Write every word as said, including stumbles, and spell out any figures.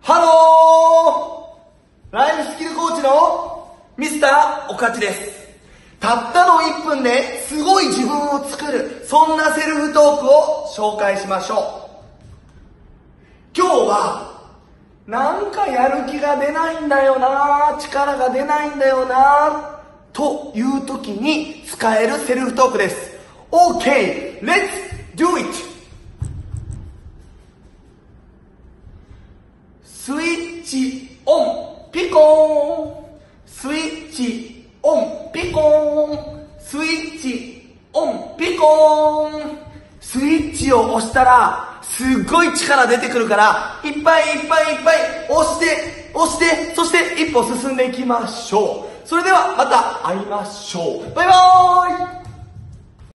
ハロー、ライフスキルコーチのミスターおかちです。たったのいっぷんですごい自分を作る、そんなセルフトークを紹介しましょう。今日はなんかやる気が出ないんだよな、力が出ないんだよなという時に使えるセルフトークです。 OK! Let's do it! スイッチオンピコーン、スイッチオンピコーン、スイッチオンピコーン。スイッチを押したらすっごい力出てくるから、いっぱいいっぱいいっぱい押して押して、そして一歩進んでいきましょう。それではまた会いましょう。バイバーイ。